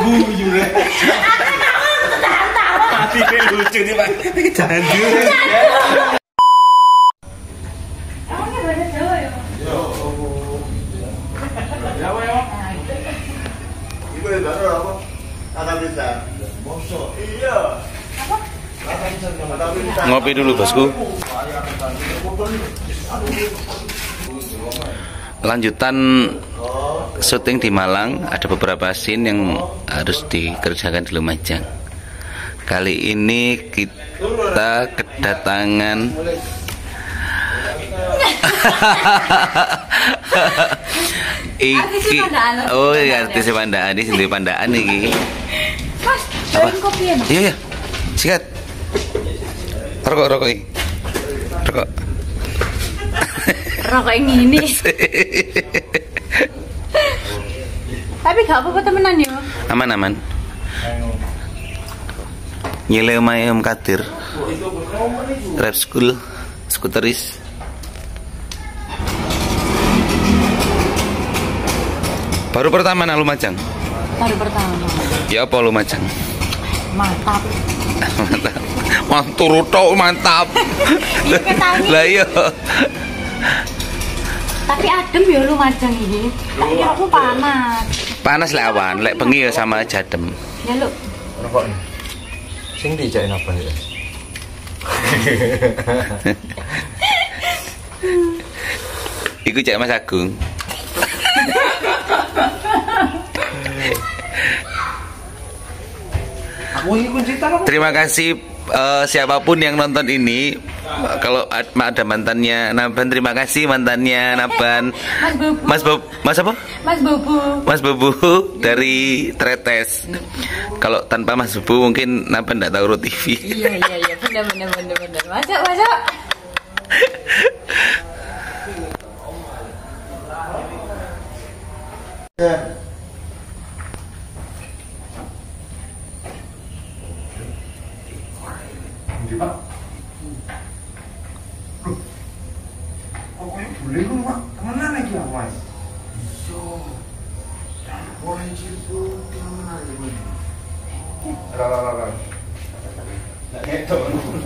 guyu rek. Mati lucu nih, Pak. Jangan guyu. Emangnya bahasa Jawa ya? Yo. Jawa ya. Iku ya baru apa? Kata bisa. Bosok. Iya. Apa? Ngopi dulu, Bosku. Lanjutan syuting di Malang, ada beberapa scene yang harus dikerjakan di Lumajang. Kali ini kita kedatangan iki. Oh iya, artis Pandaan ini sendiri Pandaan iki. Mas, jualin kopi ya? Iya ya. Sikat. Rokok iki. Rokok. Rokok yang ini. Tapi gak apa-apa temenan ya. Aman-aman. Nyile omahe Om Kadir. Rap School Skuteris. Baru pertama nang Lumajang. Baru pertama. Ya apa Lumajang? Mantap. Mantap. Mantur tok mantap. Iya ketani. Lah iya. Tapi adem ya Lumajang ini. Tak kira aku panas. Panas lek awan, lek bengi ya sama aja adem. Ya lu. Rokok nih. Sing dijake napa ya? Iku cek Mas Agung. Aku ini kunci tangan. Terima kasih siapapun yang nonton ini. Kalau ada mantannya Naban, terima kasih mantannya Naban. Mas Bobo. Mas apa? Mas Bobo. Mas Bobo dari Tretes. Kalau tanpa Mas Bobo mungkin Naban tidak tahu TV. Iya benar. Masuk. Di Pak. Loh. Kok kayak boleh lu, Pak? Kemana lagi ya, Mas? Iya. Wah, itu kemana lagi? Lah. Nggak ngetok.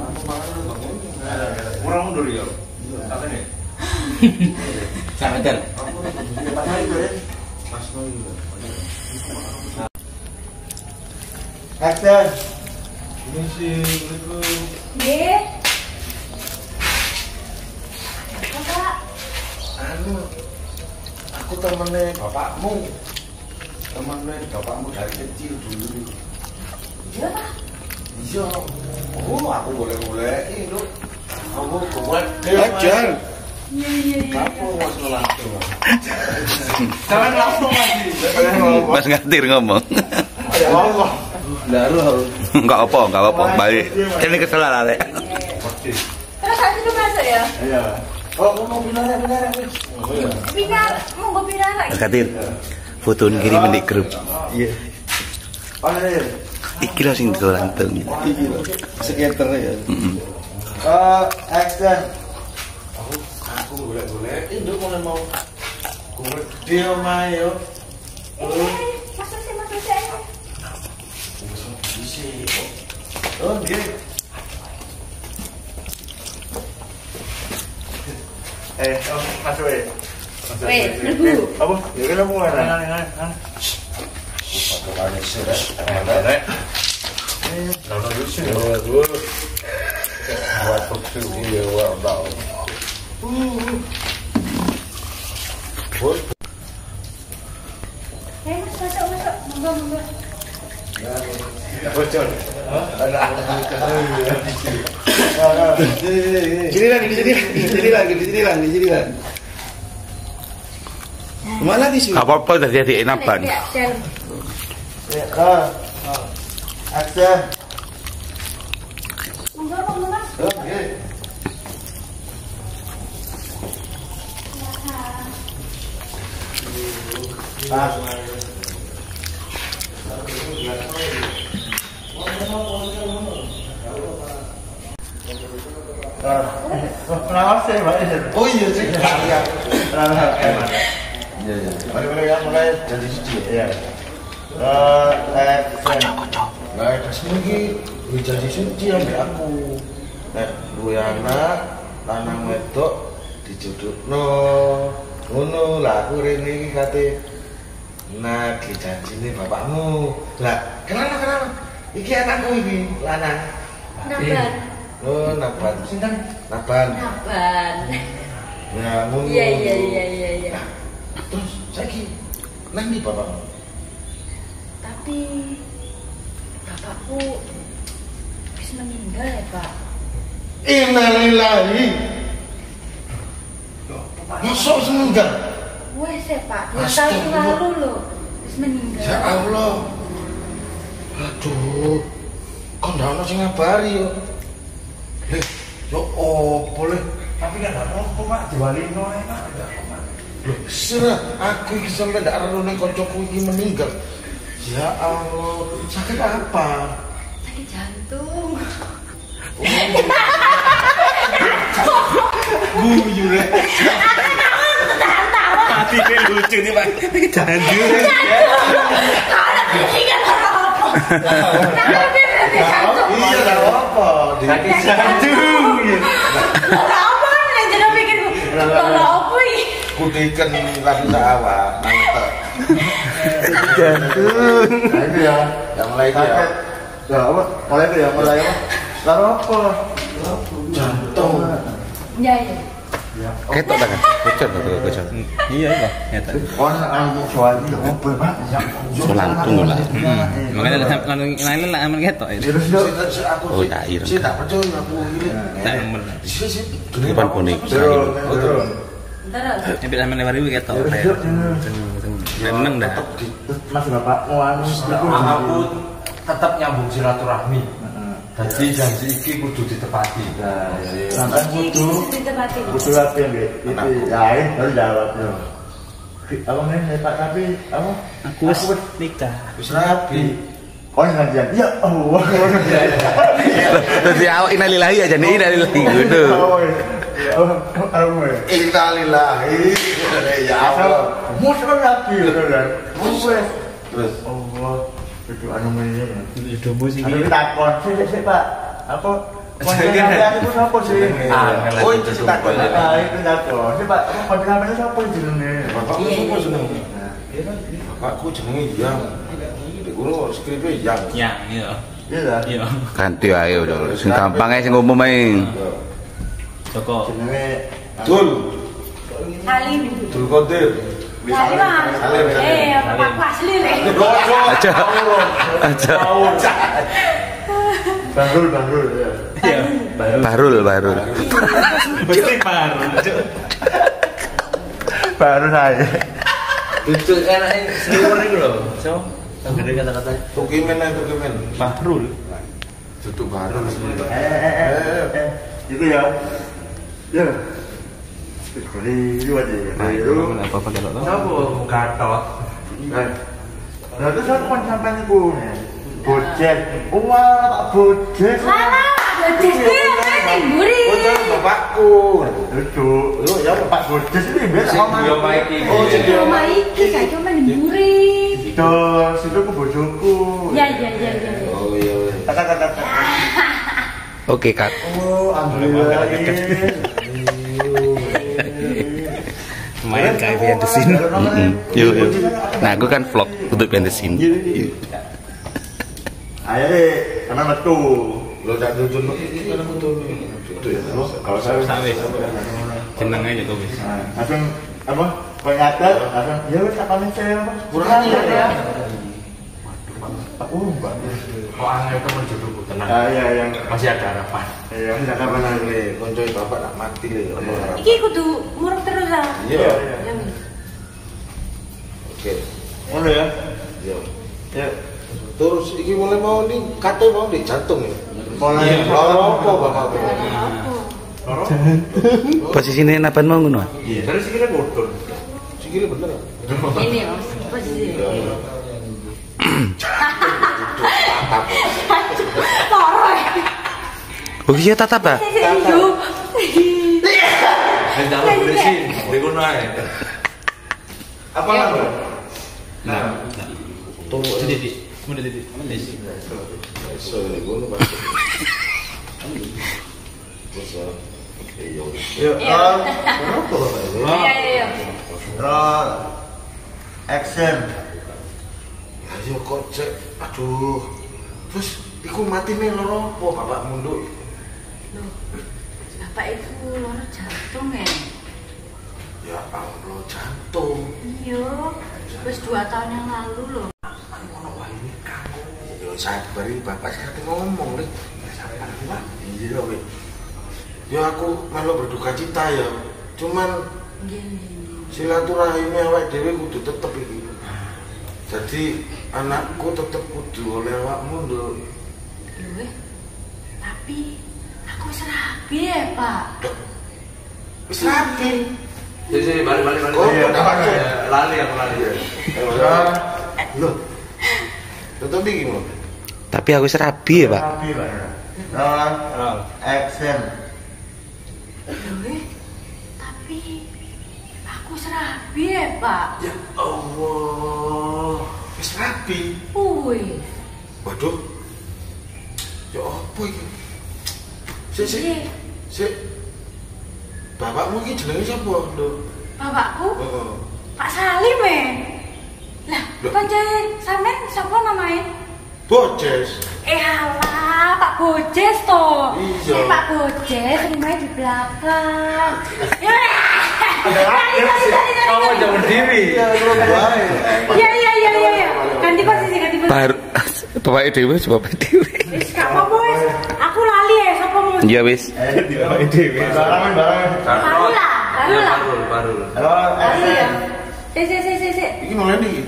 Kurang mundur ya? Apa nih? Sama meter. Action. Ini sih itu. Nggih. Bapak. Aku temennya bapakmu. Temennya bapakmu dari kecil dulu. Iya, Pak. Iya. Oh, aku boleh-boleh itu. Aku boleh. Ajar. Iya. Kamu langsung. Jangan langsung lagi. Mas Ngatir ngomong. Ya Allah. Enggak apa. Baik. Ini kesalahan, Lek. Terus nanti lu masuk ya? Iya. Oh, mau pindah. Mau pindah lagi. Mas Ngatir. Foto kirim di grup. Iya. Pane. Iki lho sing diganteng. Iki lho. Skater ya. Action. Aku boleh-boleh. Induk mau. Gue dia omah yo. Masuk sih. Oh, dia. Masuk ya. Weh, nunggu. Apa? Ya kan mau ana. Pakai banyak sih, Rek. Lalu lucu ya, Bu. Buat foto dia wow. Masuk. Monggo. Bocor. Jadi lagi. Mana di sini? Apa-apa udah jadi Naban. Ya, action. Monggo, Mas. Oke. Pengawas ya, Pak. Oh iya sih. Iya. Mulai dari siji ya. Kocok. Nah, resmi iki wis janji suci ambek aku. Nek duwe anak lanang wedok dijodohno. Ngono lah aku rene iki kate nagih janjine bapakmu. Lah, kenapa? Iki anakku iki lanang. Naban. Oh, Naban. Sinten? Naban. Ya, ngono. Iya. Nah, terus saiki nang ndi bapakmu? Tapi bapakku wis meninggal ya, Pak. Innalillahi. Masuk meninggal. Wes ya, Pak. 2 tahun lalu loh. Wis meninggal. Ya Allah. Aduh. Kok ndak ono sing ngabari yo. Yo boleh. Tapi kan ndak apa Mak diwalino ae Mak. Loh, serah aku iki sampe ndak ero ning kancaku iki meninggal. Ya Allah, sakit apa? Sakit jantung. Guyu re. Mati lucu nih Pak. Jantung. Iya, enggak apa. Sakit jantung. Apa nih jeneng pikir apa iki? Kudiken lan awak mantep. Jantung. Nah itu ya, yang mulai itu ya. Ya apa? Mulai itu ya, mulai apa? Lalu apa? Jantung. Iya. Ketok banget. Kocok. Iya, Pak. Nyata. Kon anu soal itu apa, Pak? Langsung lah. Makanya lain lah aman ketok itu. Oh, ya, iya. Saya tak percaya aku ini. Tak bener. Di sini sih. Depan kuning. Bentar. Ambil aman lewat itu ketok. Meneng dah. Mas bapakmu anu Aku tetap nyambung silaturahmi. Jadi janji iki kudu ditepati. sampai kudu lagi nggih. Iki ya baru jawab yo. Apa nih Pak tapi apa? Aku wis nikah. Wis rapi. Oh ngajian. Ya Allah. Terus awak innalillahi aja nih innalillahi gitu. Innalillahi. Ya Allah. Musuh lagi kan. Terus Allah. Itu anu meneh. Itu sih. Ada takon sih Pak. Apa? Konsentrasi itu siapa sih? Oh itu sih takon. Itu takon. Sih Pak, konsentrasi siapa jenenge? Bapakku siapa jenenge? Bapakku jenenge Yang. Dek kula skripe Yang. Ya, iya. Iya. Ganti ae udah. Sing gampang ae sing umum ae. Joko. Jenenge Dul. Salim. Dul Qadir. Salim. Bapakku asli nih. Aja. Barul ya. Iya. Barul. Mesti barul. Baru saya. Itu enake senior iku lho. So, gede kata-kata. Tukimen. Bahrul. Tutuk Barul. Itu ya. Ya. Itu aja. Itu. Apa-apa kalau to? Sapa Gatot? Nah, terus aku kan sampai niku. Bocet. Wah, bocet. Mburi. Oh, bapakku. Itu. Lu ya Pak Bocet ini biasa omah. Oh, Jadi omah iki saiki omah mburi. Terus itu ke bojoku. Iya. Oh iya. Kata. Oke, Kak. Oh, alhamdulillah. Lumayan kayak behind the scene. Yuk. Nah, aku kan vlog untuk behind the scene. Ayo deh, karena metu. Lo tak tuntun iki kan betul. Itu ya. Kalau saya Seneng aja tuh, wis. langsung apa? Pengadat, langsung ya wis apa nih saya apa? Kurang ya. Mbak. Kok angel temen jodohku tenang. Iya yang Masih ada harapan. iya tidak kapan lagi. Koncoe bapak nak mati le. Iki kudu muruk terus ah. Iya. Ya. Oke. Oh ya. Iya. Ya. Terus iki mulai mau nih kate mau di jantung ya. Mulai Loro apa bapak? Posisinya napan mau ngono? Iya. Terus sikile bodol. Sikile bener. Ini Mas, posisi. Loro. Oh iya tatap ta? Jangan beresin, di kono ae. Apa lagi? Nah. Turu. Titik. Mun titik. Iso nek ngono Pak. Bisa. Iya. Kenapa Bapak itu? Iya. Roll. Action. Ayo kok cek. Aduh. Terus iku matine loro apa Bapak munduk? Loh, bapak itu loro jantung ya? Ya Allah, jantung. Iya, terus 2 tahun yang lalu loh. Ngono wae ini kamu. Yo sabar iki Bapak sekarang ngomong nih. Sabar Pak. Iya weh. Ya aku malah berduka cita ya. Cuman Gini. silaturahmi awak dhewe kudu tetep iki. Jadi anakku tetep kudu oleh awakmu nduk. Loh, tapi aku serapi ya Pak. Wis rapi. Jadi balik. Oh, Iya, Lali aku lali. Roll. Loh. Tetep iki mau. Tapi aku serabi ya, Pak. Rapi, Pak. Roll. Action. Loh, tapi aku serapi ya Pak. Ya Allah. Wis rapi. Wih. Waduh. Ya apa iki? Sik. Bapakmu iki jenenge sapa, Nduk? Bapakku? Heeh. Pak Salim ya? Lah, Loh. koncoe sampean sapa namanya? Bojes. Alah, Pak Bojes toh. Iya. Pak Bojes rumahnya di belakang. Ya. Kamu jangan diri. Iya, wae. Iya. Ganti posisi. Baru Bapak Dewi, Bapak Dewi. Wis gak apa-apa wis. Aku lali ya sapa mau. Iya wis. Barangan. Baru lah. Baru. Roll. Lali ya. Action. Sik. Iki mulai iki.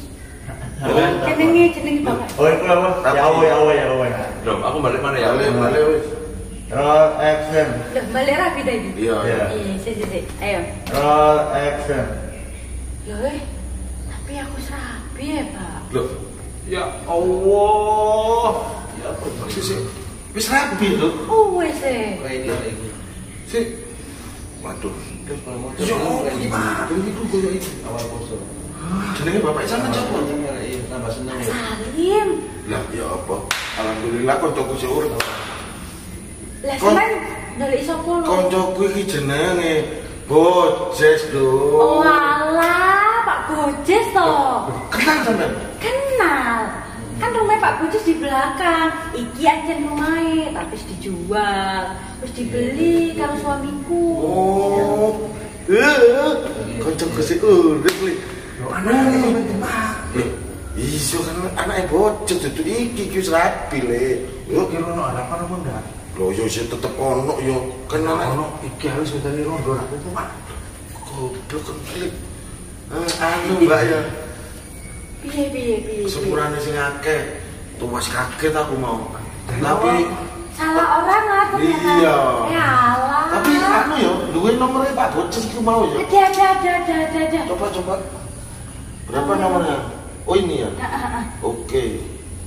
Jenenge Bapak. Oh, itu apa? Ya Allah. Dom, aku balik mana ya? Balik wis. Roll. Action. Loh, balik rapi tadi. Iya. Iya. Sik. Ayo. Roll. Action. Loh, tapi aku serapi ya, Pak. Loh, Ya Allah. Ya apa? sik. Wis rapi lho. Wes e. Sik. Waduh. Ya apa gimana? Itu koyo iki. Awal poso. Jenenge bapak sampean sapa? Tambah seneng Pak ya. Salim. Lah ya apa? Alhamdulillah kancaku sing urip. Lah sampean ndelik sapa lho? Kancaku iki jenenge Bojes lho. Oh alah, Pak Bojes toh. Kenal sampean? Kenal. Kan rumah Pak Bojes di belakang. Iki anjen rumahnya, tapi wis dijual. Terus dibeli karo suamiku. Oh. Kancaku sing urip li. Anake sampean temak. Iya kan anake Bojes dudu iki wis rapi le. Yo Kira-kira ada apa enggak? lho yo sing tetep ono yo kan ono Iki harus dari rondo aku tuh, Pak. goblok klik. Anu Mbak ya. Piye. Sepurane sing akeh. Tuwas kaget aku mau. Tapi Salah orang lah ternyata. Iya. Ya alah. tapi anu yo duwe nomornya Pak Bojes iku mau yo. Ada. Coba. Berapa nomornya? Oh ini ya. Oke.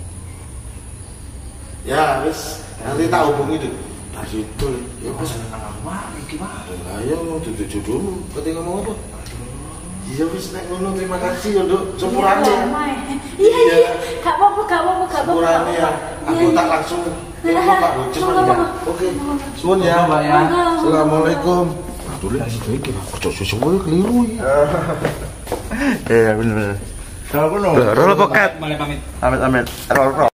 Ya wis nanti tak hubungi deh. Nah itu ya wis. Wah, iki Pak. Ayo mau tutup dulu. Ketika mau apa? Iya wis nek ngono terima kasih ya Nduk. Sepurane. Iya. Gak apa-apa. Sepurane ya. Aku tak langsung telepon Pak Bojes ya. Oke. Suwun ya, Mbak ya. Assalamualaikum. Aduh lek iki kok susu keliru iki. Iya, bener. Kalau kono. Loh, roll pokat. Mulai pamit. Amit. Roll.